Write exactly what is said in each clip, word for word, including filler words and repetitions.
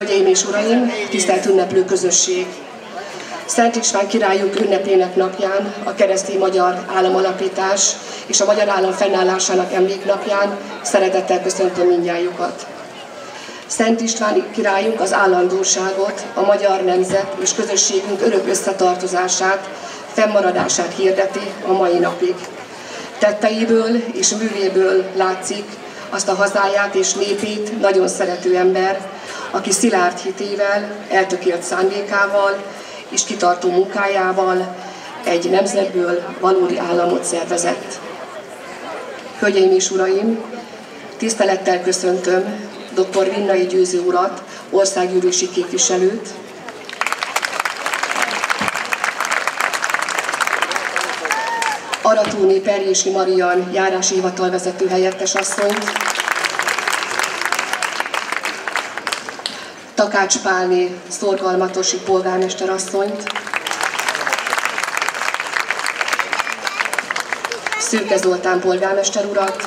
Hölgyeim és uraim, tisztelt ünneplő közösség! Szent István királyunk ünnepének napján, a keresztény magyar államalapítás és a magyar állam fennállásának emléknapján szeretettel köszöntöm mindnyájukat. Szent István királyunk az állandóságot, a magyar nemzet és közösségünk örök összetartozását, fennmaradását hirdeti a mai napig. Tetteiből és művéből látszik azt a hazáját és népét nagyon szerető ember, aki szilárd hitével, eltökélt szándékával és kitartó munkájával egy nemzetből valódi államot szervezett. Hölgyeim és uraim, tisztelettel köszöntöm dr. Vinnai Győző urat, országgyűlési képviselőt, Aratóné Perjési Marian járási hivatalvezető helyettes asszonyt, Takács Pálné szorgalmatosi polgármester asszonyt, Szőke Zoltán polgármester urat,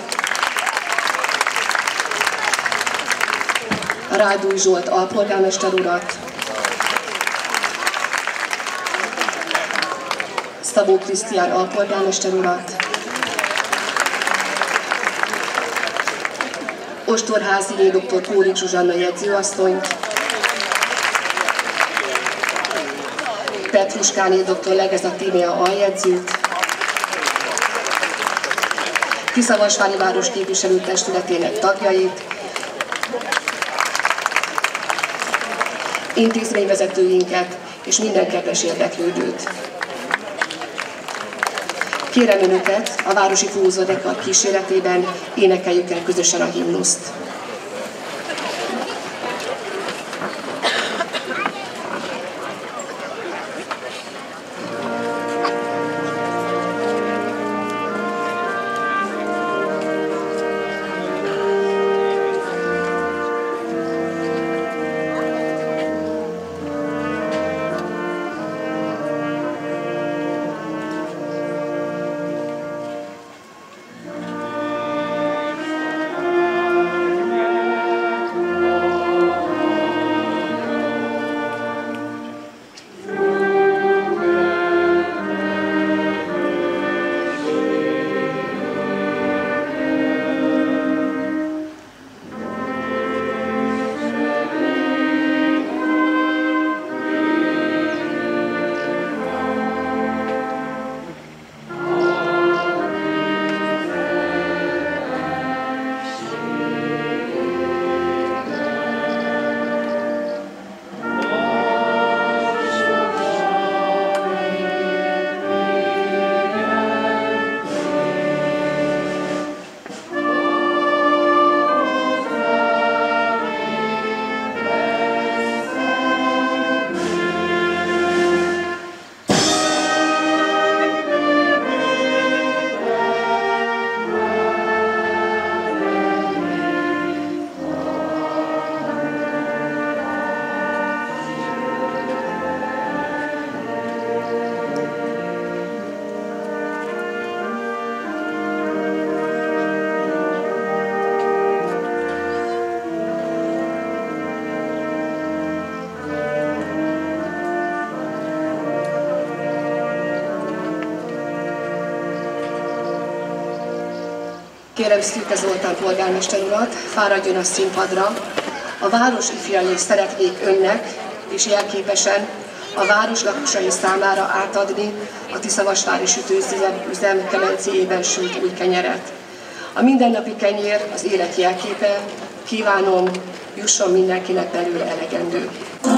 Rádúj Zsolt alpolgármester urat, Szabó Krisztián alpolgármester urat, Ostorháziné dr. Kólik Zsuzsanna jegyzőasszonyt, Petruskáné dr. Legeza Tímea aljegyzőt, Tiszavasvári város képviselőtestületének tagjait, intézményvezetőinket és minden kedves érdeklődőt. Kérem Önöket, a Városi Fúvózenekar kíséretében énekeljük el közösen a himnuszt. Kérem Szőke Zoltán polgármester urat, fáradjon a színpadra. A város ifjai szeretnék önnek és jelképesen a város lakosai számára átadni a Tiszavasvári sütőüzem kemencéjében sült új kenyeret. A mindennapi kenyér az élet jelképe, kívánom, jusson mindenkinek belőle elegendő.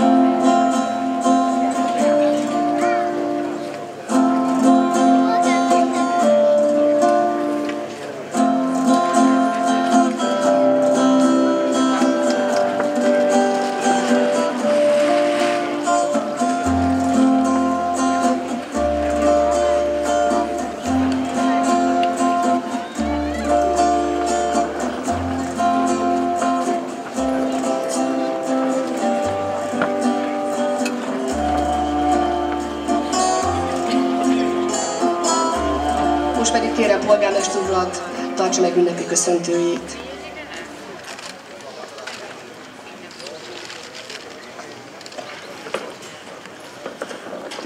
Most pedig kérem polgármester urat, tartsa meg ünnepi köszöntőjét.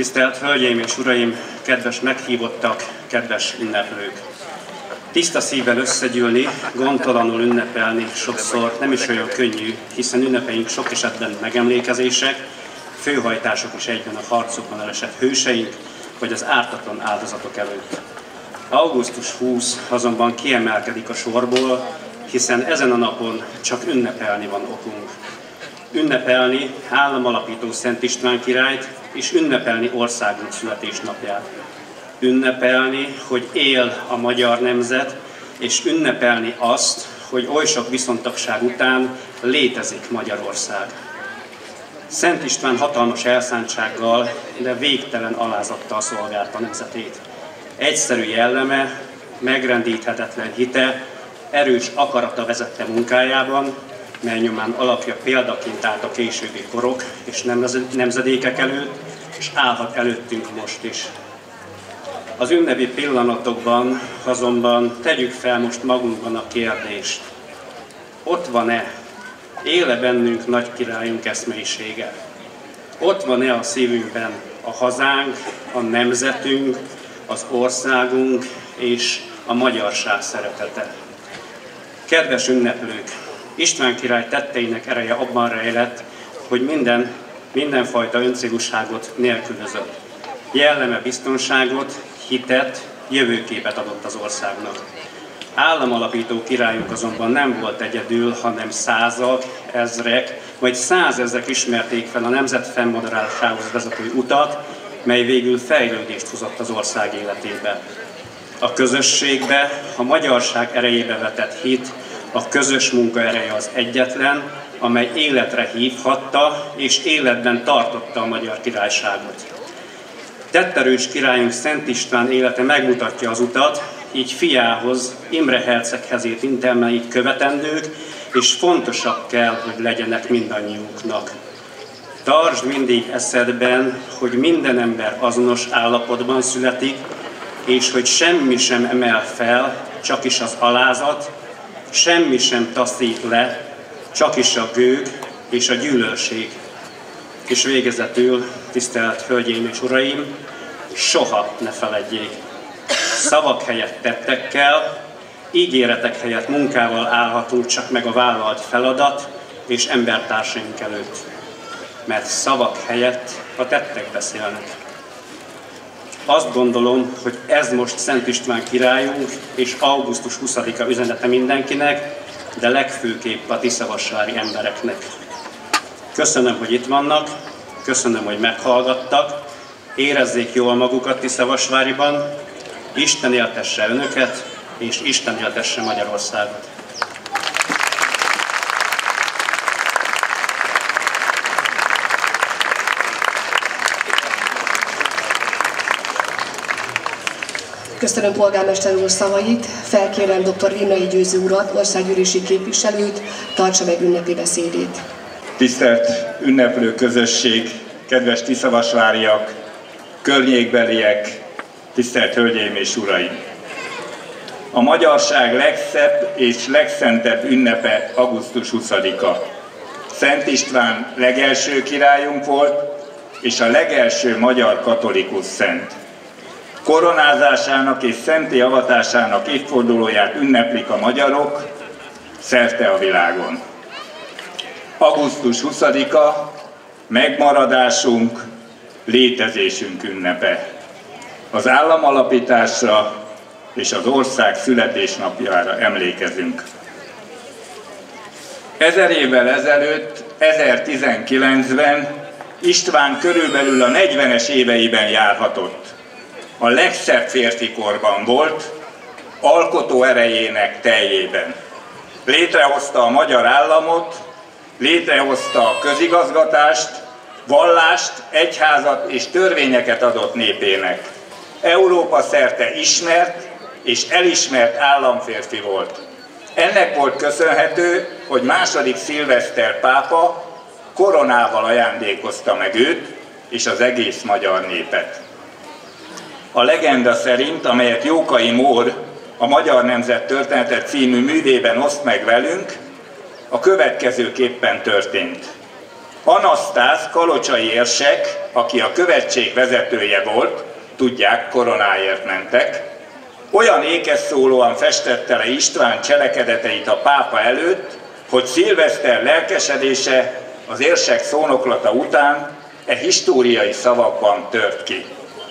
Tisztelt Hölgyeim és Uraim, kedves meghívottak, kedves ünneplők! Tiszta szívvel összegyűlni, gondtalanul ünnepelni sokszor nem is olyan könnyű, hiszen ünnepeink sok esetben megemlékezések, főhajtások is egyben a harcokban elesett hőseink, vagy az ártatlan áldozatok előtt. augusztus huszadika azonban kiemelkedik a sorból, hiszen ezen a napon csak ünnepelni van okunk. Ünnepelni államalapító Szent István királyt, és ünnepelni országunk születésnapját. Ünnepelni, hogy él a magyar nemzet, és ünnepelni azt, hogy oly sok viszontagság után létezik Magyarország. Szent István hatalmas elszántsággal, de végtelen alázattal szolgálta nemzetét. Egyszerű jelleme, megrendíthetetlen hite, erős akarata vezette munkájában, mely nyomán alapja példaként állt a későbbi korok és nemzedékek előtt, és állhat előttünk most is. Az ünnepi pillanatokban azonban tegyük fel most magunkban a kérdést. Ott van-e, éle bennünk nagy királyunk eszmeisége? Ott van-e a szívünkben a hazánk, a nemzetünk, az országunk és a magyarság szeretete? Kedves ünneplők! István király tetteinek ereje abban rejlett, hogy minden, mindenfajta öncélúságot nélkülözött. Jelleme biztonságot, hitet, jövőképet adott az országnak. Államalapító királyunk azonban nem volt egyedül, hanem százak, ezrek, vagy százezrek ismerték fel a nemzet fennmaradásához vezető utat, mely végül fejlődést hozott az ország életébe. A közösségbe, a magyarság erejébe vetett hit, a közös munka ereje az egyetlen, amely életre hívhatta és életben tartotta a magyar királyságot. Tetterős királyunk Szent István élete megmutatja az utat, így fiához, Imre herceghez írt intelmeit követendők, és fontosak kell, hogy legyenek mindannyiunknak. Tartsd mindig eszedben, hogy minden ember azonos állapotban születik, és hogy semmi sem emel fel, csak is az alázat, semmi sem taszít le, csak is a gőg és a gyűlölség. És végezetül, tisztelt Hölgyeim és Uraim, soha ne feledjék, szavak helyett tettekkel, ígéretek helyett munkával állhatunk csak meg a vállalt feladat és embertársaink előtt, mert szavak helyett a tettek beszélnek. Azt gondolom, hogy ez most Szent István királyunk és augusztus huszadika üzenete mindenkinek, de legfőképp a tiszavasvári embereknek. Köszönöm, hogy itt vannak, köszönöm, hogy meghallgattak, érezzék jól magukat Tiszavasváriban, Isten éltesse önöket, és Isten éltesse Magyarországot. Köszönöm polgármester úr szavait, felkérem dr. Rémai Győző urat, országgyűlési képviselőt, tartsa meg ünnepi beszédét. Tisztelt ünneplő közösség, kedves tiszavasváriak, környékbeliek, tisztelt Hölgyeim és Uraim! A magyarság legszebb és legszentebb ünnepe augusztus huszadika. Szent István legelső királyunk volt, és a legelső magyar katolikus szent. Koronázásának és szentté avatásának évfordulóját ünneplik a magyarok szerte a világon. augusztus huszadika megmaradásunk, létezésünk ünnepe. Az államalapításra és az ország születésnapjára emlékezünk. Ezer évvel ezelőtt, ezertizenkilencben István körülbelül a negyvenes éveiben járhatott. A legszebb férfikorban volt, alkotó erejének teljében. Létrehozta a magyar államot, létrehozta a közigazgatást, vallást, egyházat és törvényeket adott népének. Európa szerte ismert és elismert államférfi volt. Ennek volt köszönhető, hogy második Szilveszter pápa koronával ajándékozta meg őt és az egész magyar népet. A legenda szerint, amelyet Jókai Mór a Magyar Nemzet Története című művében oszt meg velünk, a következőképpen történt. Anasztász kalocsai érsek, aki a követség vezetője volt, tudják, koronáért mentek, olyan ékesszólóan festette le István cselekedeteit a pápa előtt, hogy szilveszter lelkesedése az érsek szónoklata után e históriai szavakban tört ki.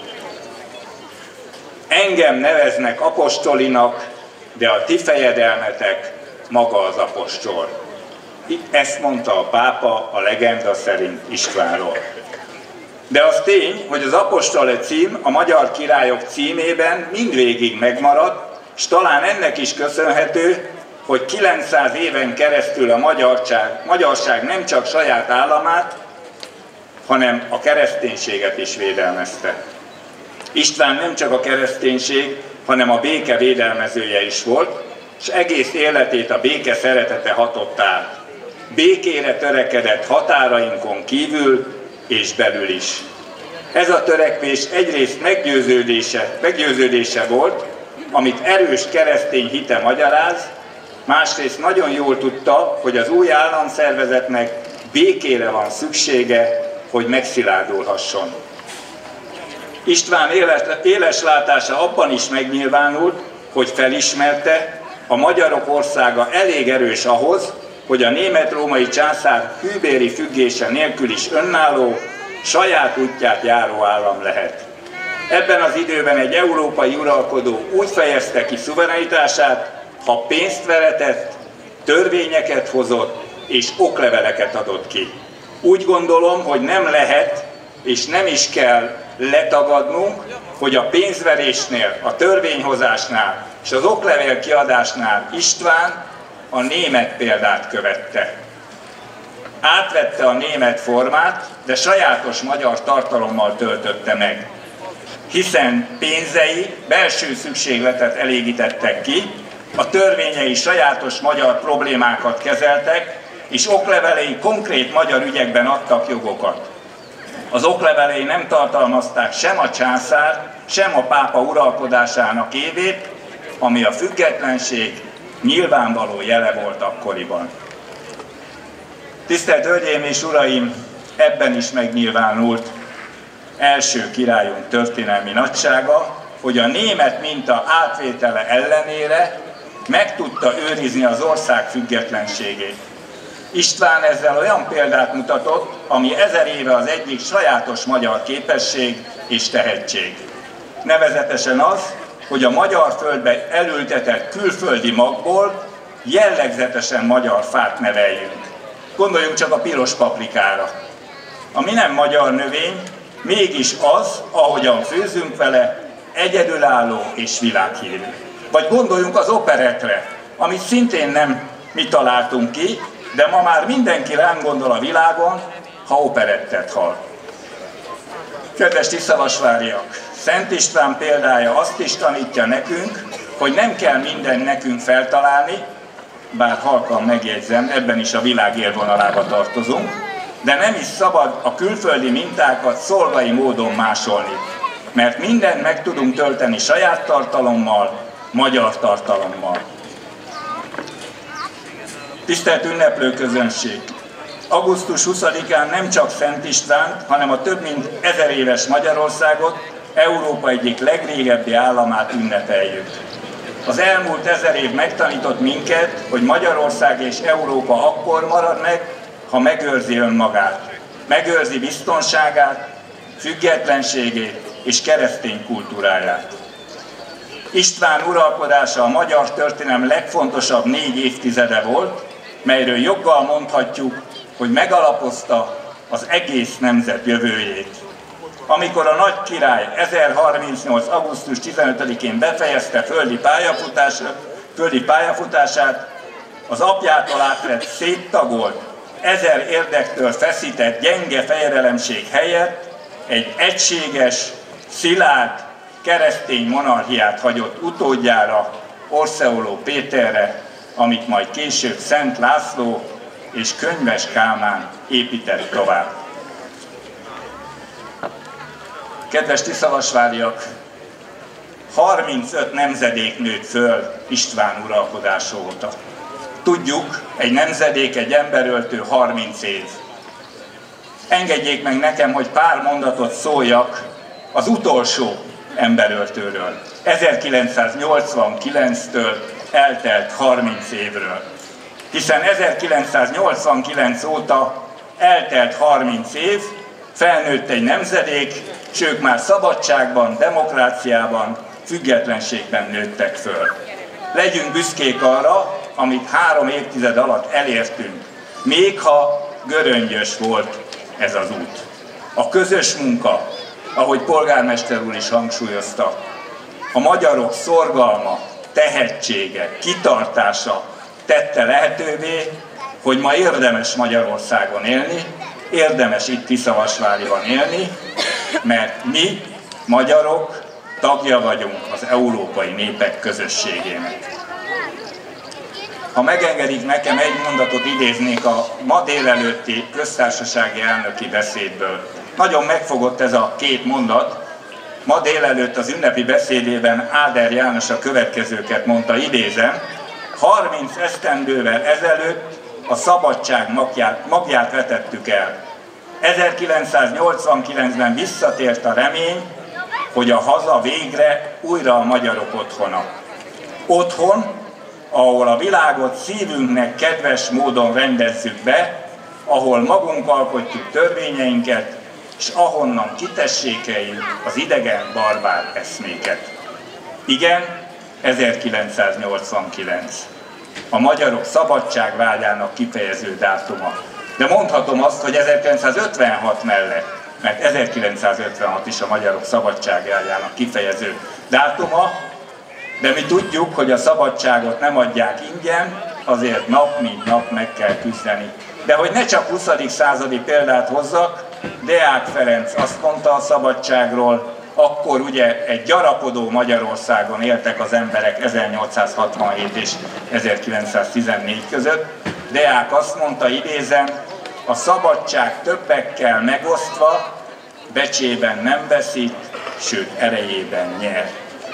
Engem neveznek apostolinak, de a ti fejedelmetek maga az apostol. Ezt mondta a pápa a legenda szerint Istvánról. De az tény, hogy az apostole cím a magyar királyok címében mindvégig megmaradt, és talán ennek is köszönhető, hogy kilencszáz éven keresztül a magyarság, magyarság nem csak saját államát, hanem a kereszténységet is védelmezte. István nem csak a kereszténység, hanem a béke védelmezője is volt, és egész életét a béke szeretete hatott át. Békére törekedett határainkon kívül és belül is. Ez a törekvés egyrészt meggyőződése, meggyőződése volt, amit erős keresztény hite magyaráz, másrészt nagyon jól tudta, hogy az új államszervezetnek békére van szüksége, hogy megszilárdulhasson. István éles, éles látása abban is megnyilvánult, hogy felismerte, a magyarok országa elég erős ahhoz, hogy a német-római császár hűbéri függése nélkül is önálló, saját útját járó állam lehet. Ebben az időben egy európai uralkodó úgy fejezte ki szuverenitását, ha pénzt veretett, törvényeket hozott és okleveleket adott ki. Úgy gondolom, hogy nem lehet és nem is kell letagadnunk, hogy a pénzverésnél, a törvényhozásnál és az oklevél kiadásnál István a német példát követte. Átvette a német formát, de sajátos magyar tartalommal töltötte meg. Hiszen pénzei belső szükségletet elégítettek ki, a törvényei sajátos magyar problémákat kezeltek, és oklevelei konkrét magyar ügyekben adtak jogokat. Az oklevelei nem tartalmazták sem a császár, sem a pápa uralkodásának évét, ami a függetlenség nyilvánvaló jele volt akkoriban. Tisztelt Hölgyeim és Uraim, ebben is megnyilvánult első királyunk történelmi nagysága, hogy a német minta átvétele ellenére meg tudta őrizni az ország függetlenségét. István ezzel olyan példát mutatott, ami ezer éve az egyik sajátos magyar képesség és tehetség. Nevezetesen az, hogy a magyar földbe elültetett külföldi magból jellegzetesen magyar fát neveljünk. Gondoljunk csak a piros paprikára. Ami nem magyar növény, mégis az, ahogyan főzünk vele, egyedülálló és világhírű. Vagy gondoljunk az operettre, amit szintén nem mi találtunk ki, de ma már mindenki ránk gondol a világon, ha operettet hall. Kedves tiszavasváriak, Szent István példája azt is tanítja nekünk, hogy nem kell mindent nekünk feltalálni, bár halkan megjegyzem, ebben is a világ élvonalába tartozunk, de nem is szabad a külföldi mintákat szolgai módon másolni, mert mindent meg tudunk tölteni saját tartalommal, magyar tartalommal. Tisztelt ünneplő közönség! augusztus huszadikán nem csak Szent Istvánt, hanem a több mint ezer éves Magyarországot, Európa egyik legrégebbi államát ünnepeljük. Az elmúlt ezer év megtanított minket, hogy Magyarország és Európa akkor marad meg, ha megőrzi önmagát, megőrzi biztonságát, függetlenségét és keresztény kultúráját. István uralkodása a magyar történelem legfontosabb négy évtizede volt, melyről joggal mondhatjuk, hogy megalapozta az egész nemzet jövőjét. Amikor a nagy király ezerharmincnyolc. augusztus tizenötödikén befejezte földi pályafutását, földi pályafutását, az apjától átvett széttagolt, ezer érdektől feszített gyenge fejedelemség helyett egy egységes, szilárd, keresztény monarchiát hagyott utódjára, Orseoló Péterre, amit majd később Szent László és Könyves Kálmán épített tovább. Kedves tiszavasváriak, harmincöt nemzedék nőtt föl István uralkodása óta. Tudjuk, egy nemzedék egy emberöltő harminc év. Engedjék meg nekem, hogy pár mondatot szóljak az utolsó emberöltőről. ezerkilencszáznyolcvankilenctől eltelt harminc évről. Hiszen ezerkilencszáznyolcvankilenc óta eltelt harminc év, felnőtt egy nemzedék, és ők már szabadságban, demokráciában, függetlenségben nőttek föl. Legyünk büszkék arra, amit három évtized alatt elértünk, még ha göröngyös volt ez az út. A közös munka, ahogy polgármester úr is hangsúlyozta, a magyarok szorgalma, tehetsége, kitartása tette lehetővé, hogy ma érdemes Magyarországon élni, érdemes itt Tiszavasváriban élni, mert mi, magyarok, tagja vagyunk az európai népek közösségének. Ha megengedik nekem, egy mondatot idéznék a ma délelőtti köztársasági elnöki beszédből. Nagyon megfogott ez a két mondat. Ma délelőtt az ünnepi beszédében Áder János a következőket mondta, idézem: harminc esztendővel ezelőtt a szabadság magját, magját vetettük el. ezerkilencszáznyolcvankilencben visszatért a remény, hogy a haza végre újra a magyarok otthona. Otthon, ahol a világot szívünknek kedves módon rendezzük be, ahol magunk alkotjuk törvényeinket, és ahonnan kitessékeljük az idegen barbár eszméket. Igen, ezerkilencszáznyolcvankilenc. A magyarok szabadságvágyának kifejező dátuma. De mondhatom azt, hogy ezerkilencszázötvenhat mellett, mert ezerkilencszázötvenhat is a magyarok szabadságvágyának kifejező dátuma, de mi tudjuk, hogy a szabadságot nem adják ingyen, azért nap mint nap meg kell küzdeni. De hogy ne csak huszadik századi példát hozzak, Deák Ferenc azt mondta a szabadságról, akkor ugye egy gyarapodó Magyarországon éltek az emberek ezernyolcszázhatvanhét és ezerkilencszáztizennégy között. Deák azt mondta, idézem: a szabadság többekkel megosztva becsében nem veszít, sőt erejében nyer.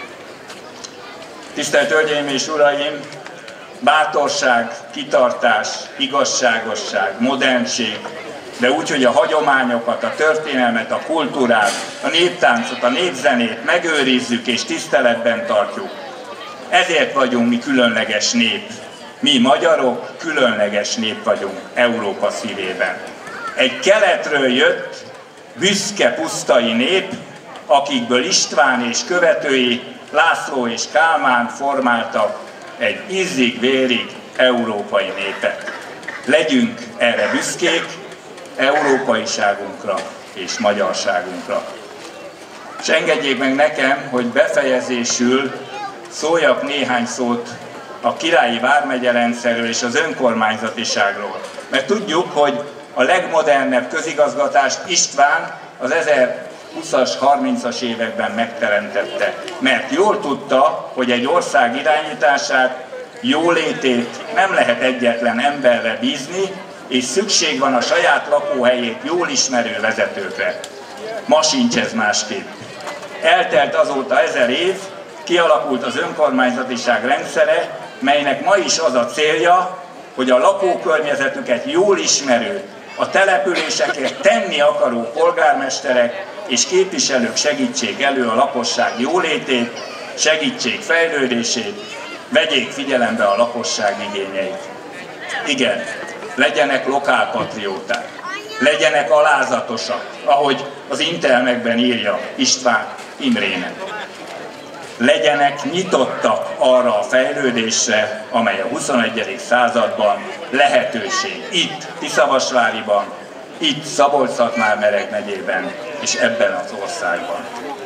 Tisztelt Hölgyeim és Uraim! Bátorság, kitartás, igazságosság, modernség, de úgy, hogy a hagyományokat, a történelmet, a kultúrát, a néptáncot, a népzenét megőrizzük és tiszteletben tartjuk. Ezért vagyunk mi különleges nép. Mi magyarok különleges nép vagyunk Európa szívében. Egy keletről jött, büszke pusztai nép, akikből István és követői, László és Kálmán formáltak egy ízig-vérig európai népet. Legyünk erre büszkék, európaiságunkra és magyarságunkra. És engedjék meg nekem, hogy befejezésül szóljak néhány szót a királyi vármegye rendszerről és az önkormányzatiságról. Mert tudjuk, hogy a legmodernebb közigazgatást István az ezerhúszas, harmincas években megteremtette. Mert jól tudta, hogy egy ország irányítását, jólétét nem lehet egyetlen emberre bízni, és szükség van a saját lakóhelyét jól ismerő vezetőkre. Ma sincs ez másképp. Eltelt azóta ezer év, kialakult az önkormányzatiság rendszere, melynek ma is az a célja, hogy a lakókörnyezetüket jól ismerő, a településekért tenni akaró polgármesterek és képviselők segítsék elő a lakosság jólétét, segítsék fejlődését, vegyék figyelembe a lakosság igényeit. Igen, legyenek lokálpatrióták, legyenek alázatosak, ahogy az intelmekben írja István Imrének. Legyenek nyitottak arra a fejlődésre, amely a huszonegyedik században lehetőség. Itt, Tiszavasváriban, itt Szabolcs-Szatmár-Mereg megyében és ebben az országban.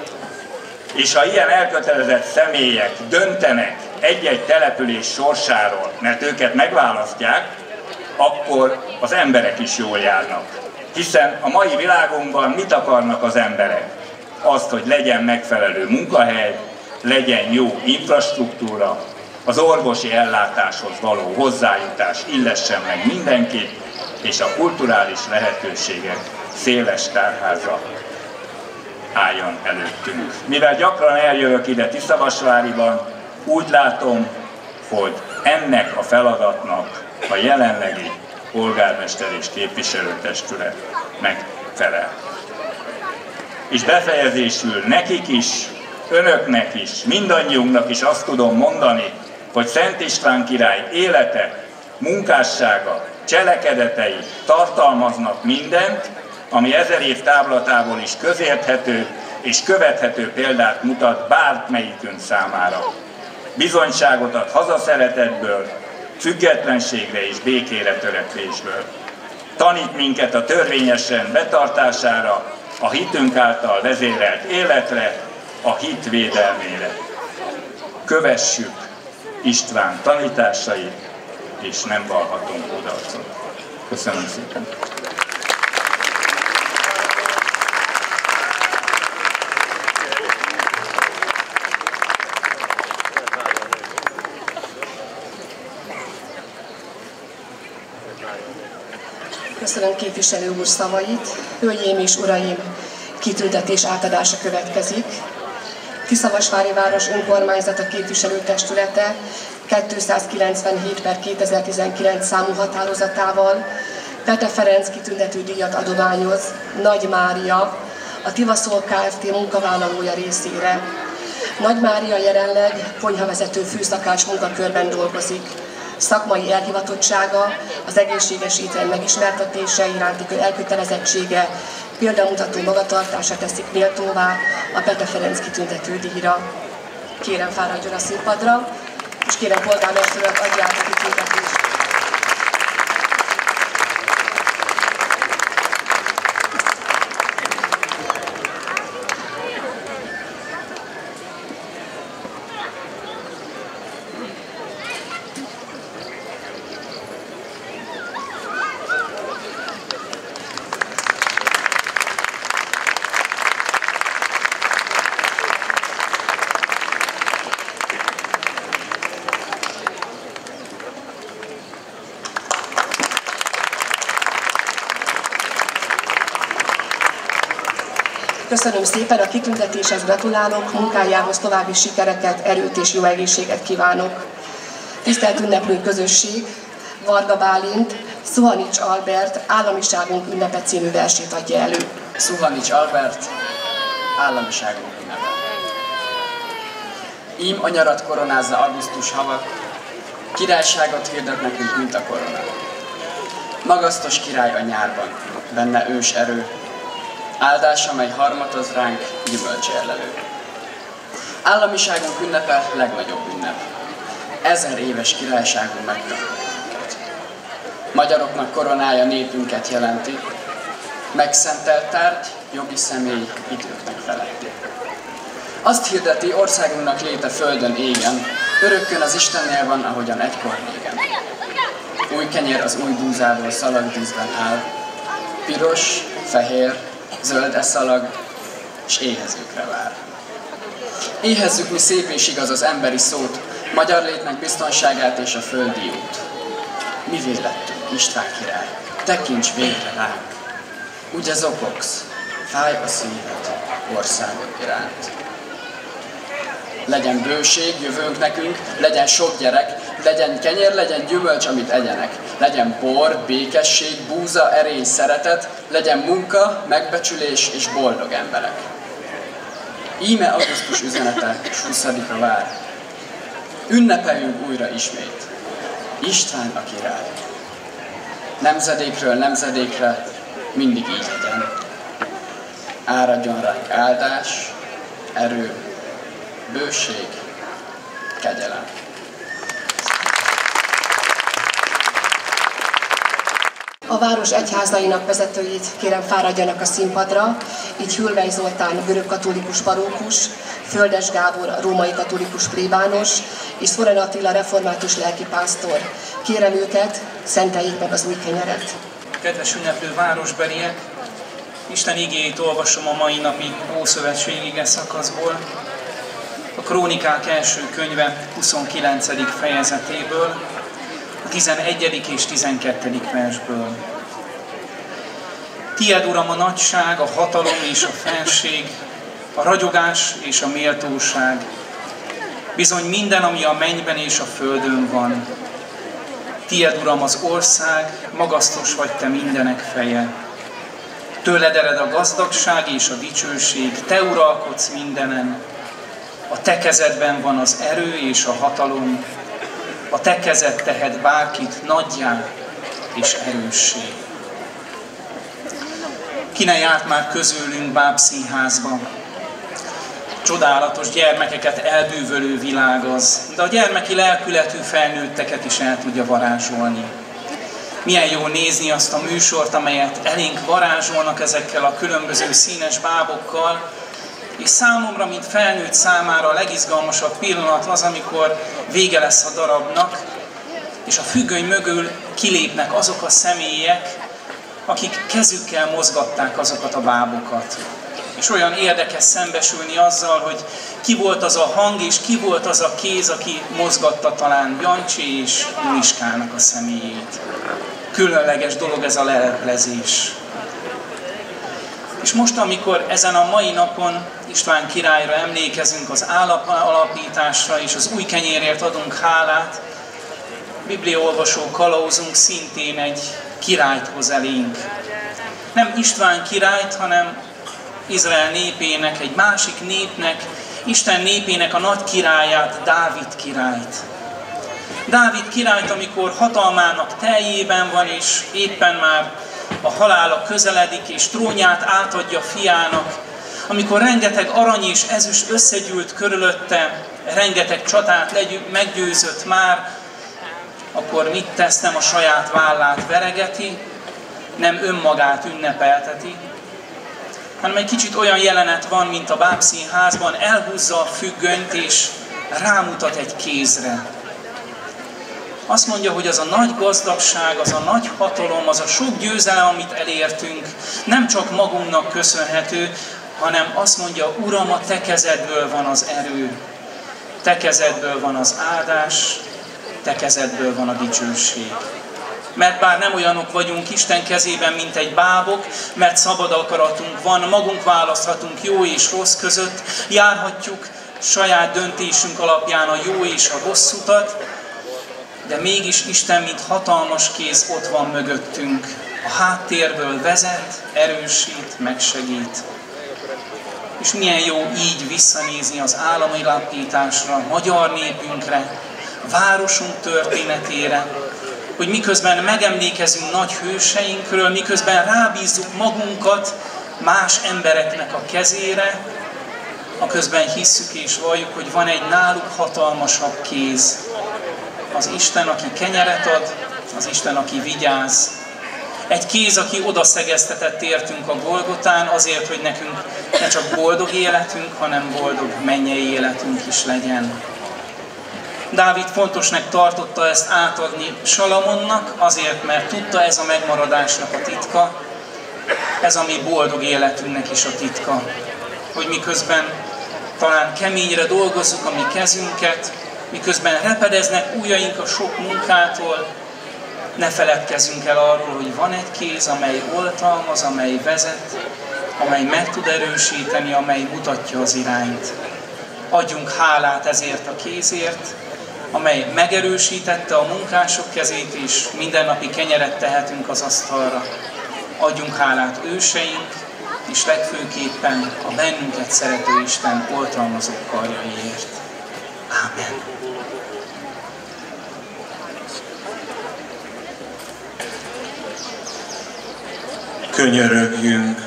És ha ilyen elkötelezett személyek döntenek egy-egy település sorsáról, mert őket megválasztják, akkor az emberek is jól járnak. Hiszen a mai világunkban mit akarnak az emberek? Azt, hogy legyen megfelelő munkahely, legyen jó infrastruktúra, az orvosi ellátáshoz való hozzájutás illessen meg mindenkit, és a kulturális lehetőségek széles tárháza álljon előttünk. Mivel gyakran eljövök ide Tiszavasváriban, úgy látom, hogy ennek a feladatnak a jelenlegi polgármester és képviselőtestület meg felel. És befejezésül nekik is, önöknek is, mindannyiunknak is azt tudom mondani, hogy Szent István király élete, munkássága, cselekedetei tartalmaznak mindent, ami ezer év távlatából is közérthető és követhető példát mutat bármelyikünk számára. Bizonyságot ad hazaszeretetből, függetlenségre és békére törekvésből. Tanít minket a törvényesen betartására, a hitünk által vezérelt életre, a hit védelmére. Kövessük István tanításait, és nem vallhatunk kudarcot. Köszönöm szépen! Köszönöm képviselő úr szavait. Hölgyeim és uraim, kitüntetés átadása következik. Tiszavasvári város önkormányzata képviselőtestülete kétszázkilencvenhét per kétezer-tizenkilenc számú határozatával Pete Ferenc kitüntető díjat adományoz Nagy Mária, a Tivaszol Kft. Munkavállalója részére. Nagy Mária jelenleg konyhavezető főszakács munkakörben dolgozik. Szakmai elhivatottsága, az egészséges étrend megismertetése iránti elkötelezettsége, példamutató magatartása teszik méltóvá a Pete Ferenc kitüntető díjra. Kérem, fáradjon a színpadra, és kérem polgármesteret, adja át a kitüntetést. Köszönöm szépen, a kitüntetéshez gratulálok, munkájához további sikereket, erőt és jó egészséget kívánok. Tisztelt ünneplő közösség, Varga Bálint, Szuhanics Albert Államiságunk ünnepe című versét adja elő. Szuhanics Albert, Államiságunk ünnepe. Ím a nyarat koronázza augusztus hava, királyságot hirdet nekünk, mint a korona. Magasztos király a nyárban, benne ős erő, áldás, amely harmatoz ránk, gyümölcsérlelő. Államiságunk ünnepe legnagyobb ünnep. Ezer éves királyságunk megtartja minket. Magyaroknak koronája népünket jelenti, megszentelt tárgy, jogi személy időknek feletti. Azt hirdeti, országunknak léte földön égen, örökkön az Istennél van, ahogyan egykor régen. Új kenyér az új búzából szalagdíszben áll, piros, fehér, zöld eszalag, és éhezőkre vár. Éhezzük mi szép és igaz az emberi szót, magyar létnek biztonságát és a földi út. Mi vélettünk, István király, tekints végre ránk. Ugye zokogsz, fáj a szíved országod iránt. Legyen bőség, jövőnk nekünk, legyen sok gyerek, legyen kenyér, legyen gyümölcs, amit egyenek. Legyen bor, békesség, búza, erény, szeretet, legyen munka, megbecsülés és boldog emberek. Íme augusztus üzenete, s huszadika vár. Ünnepeljünk újra ismét. István a király. Nemzedékről nemzedékre mindig így legyen. Áradjon ránk áldás, erő, bőség, kegyelem. A város egyházainak vezetőit kérem fáradjanak a színpadra, így Hülvely Zoltán görögkatolikus parókus, Földes Gábor római katolikus plébános és Szoren Attila református lelkipásztor. Kérem őket, szenteljék meg az új kenyeret. Kedves ünneplő városbeliek, Isten igéjét olvasom a mai napi ószövetségi ige szakaszból, a Krónikák első könyve huszonkilencedik fejezetéből, a tizenegyedik és tizenkettedik versből. Tied, Uram, a nagyság, a hatalom és a fenség, a ragyogás és a méltóság, bizony minden, ami a mennyben és a földön van. Tied, Uram, az ország, magasztos vagy te mindenek feje. Tőled ered a gazdagság és a dicsőség, te uralkodsz mindenen. A te kezedben van az erő és a hatalom, a te kezed tehet bárkit nagyjá és erőssé. Ki ne járt már közülünk bábszínházba? Csodálatos gyermekeket elbűvölő világ az, de a gyermeki lelkületű felnőtteket is el tudja varázsolni. Milyen jó nézni azt a műsort, amelyet elénk varázsolnak ezekkel a különböző színes bábokkal, és számomra, mint felnőtt számára a legizgalmasabb pillanat az, amikor vége lesz a darabnak, és a függöny mögül kilépnek azok a személyek, akik kezükkel mozgatták azokat a bábokat. És olyan érdekes szembesülni azzal, hogy ki volt az a hang, és ki volt az a kéz, aki mozgatta talán Jancsi és Juliskának a személyét. Különleges dolog ez a leleplezés. És most, amikor ezen a mai napon István királyra emlékezünk, az alapításra és az új kenyérért adunk hálát, bibliaolvasó kalauzunk szintén egy királyt hoz elénk. Nem István királyt, hanem Izrael népének, egy másik népnek, Isten népének a nagy királyát, Dávid királyt. Dávid királyt, amikor hatalmának teljében van, és éppen már a halála közeledik, és trónját átadja fiának, amikor rengeteg arany és ezüst összegyűlt körülötte, rengeteg csatát legyü- meggyőzött már, akkor mit tesz? Nem a saját vállát veregeti, nem önmagát ünnepelteti, hanem egy kicsit olyan jelenet van, mint a bábszínházban, elhúzza a függönyt és rámutat egy kézre. Azt mondja, hogy az a nagy gazdagság, az a nagy hatalom, az a sok győzelem, amit elértünk, nem csak magunknak köszönhető, hanem azt mondja, Uram, a te kezedből van az erő, te kezedből van az áldás, te kezedből van a dicsőség. Mert bár nem olyanok vagyunk Isten kezében, mint egy bábok, mert szabad akaratunk van, magunk választhatunk jó és rossz között, járhatjuk saját döntésünk alapján a jó és a rossz utat, de mégis Isten, mint hatalmas kéz ott van mögöttünk. A háttérből vezet, erősít, megsegít. És milyen jó így visszanézni az állami alapításra, a magyar népünkre, a városunk történetére, hogy miközben megemlékezünk nagy hőseinkről, miközben rábízzuk magunkat más embereknek a kezére, aközben hisszük és valljuk, hogy van egy náluk hatalmasabb kéz. Az Isten, aki kenyeret ad, az Isten, aki vigyáz. Egy kéz, aki odaszegeztetett értünk a Golgotán azért, hogy nekünk ne csak boldog életünk, hanem boldog mennyei életünk is legyen. Dávid fontosnak tartotta ezt átadni Salamonnak, azért, mert tudta, ez a megmaradásnak a titka, ez a mi boldog életünknek is a titka. Hogy miközben talán keményre dolgozzuk a mi kezünket, miközben repedeznek ujjaink a sok munkától, ne feledkezzünk el arról, hogy van egy kéz, amely oltalmaz, amely vezet, amely meg tud erősíteni, amely mutatja az irányt. Adjunk hálát ezért a kézért, amely megerősítette a munkások kezét, és mindennapi kenyeret tehetünk az asztalra. Adjunk hálát őseink, és legfőképpen a bennünket szerető Isten oltalmazó karjaiért. Ámen. Könyörögjünk!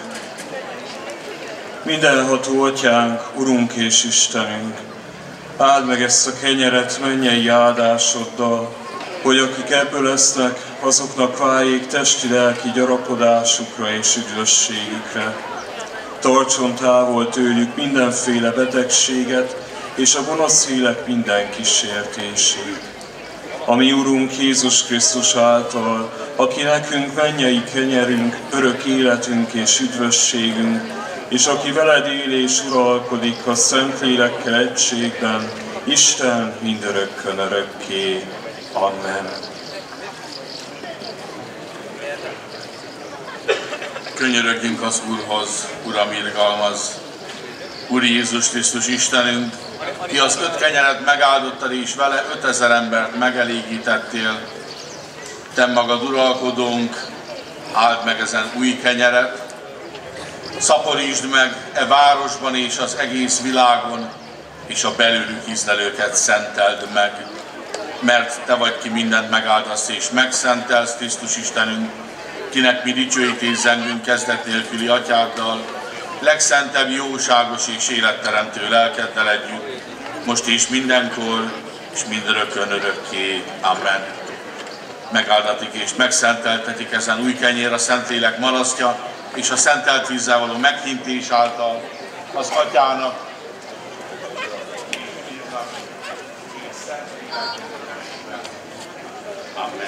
Mindenható Atyánk, Urunk és Istenünk, áld meg ezt a kenyeret mennyei áldásoddal, hogy akik ebből esznek, azoknak váljék testi-lelki gyarapodásukra és üdvösségükre. Tartson távol tőlük mindenféle betegséget és a gonosz lélek minden kísértését. A mi Urunk Jézus Krisztus által, aki nekünk mennyei kenyerünk, örök életünk és üdvösségünk, és aki veled él és uralkodik a Szentlélekkel egységben, Isten mindörökkön örökké. Amen. Könyörögjünk az Úrhoz, Uram, irgalmaz! Úr Jézus Krisztus Istenünk, ki az öt kenyeret megáldottad, és vele ötezer embert megelégítettél. Te magad uralkodónk, áld meg ezen új kenyeret, Szaporítsd meg e városban és az egész világon, és a belőlük ízlelőket szenteld meg, mert Te vagy, ki mindent megáldasz és megszentelsz, Krisztus Istenünk, kinek mi dicsőítés zengünk kezdet nélküli Atyáddal, legszentebb, jóságos és életteremtő lelkeddel együtt, most és mindenkor, és mindörökkön örökké. Amen. Megáldatik és megszenteltetik ezen új kenyér a Szentlélek marasztja, és a szentelt vízzel való meghintés által az Atyának, Amen.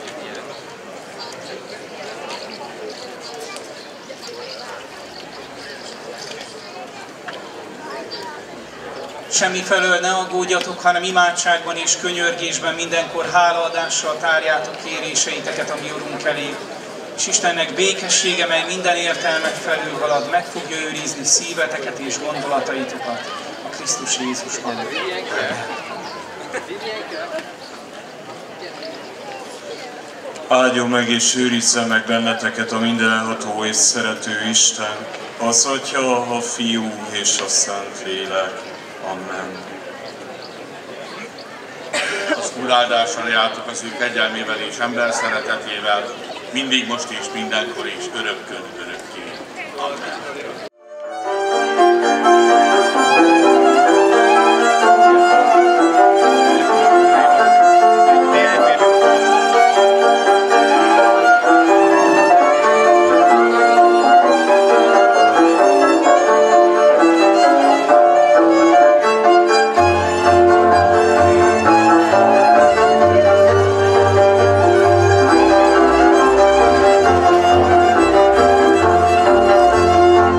Semmifelől ne aggódjatok, hanem imádságban és könyörgésben mindenkor hálaadással tárjátok kéréseiteket a mi Urunk elé. És Istennek békessége, mely minden értelmet felülhalad, meg fogja őrizni szíveteket és gondolataitokat a Krisztus Jézusban. Áldjon meg és őrizze meg benneteket a mindenható és szerető Isten, az Atya, a Fiú és a Szentlélek. Amen. Az Úr áldására jártok az ő kegyelmével és ember szeretetével, mindig, most és mindenkor és örökkön örökké. Amen. Amen.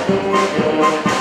Thank you.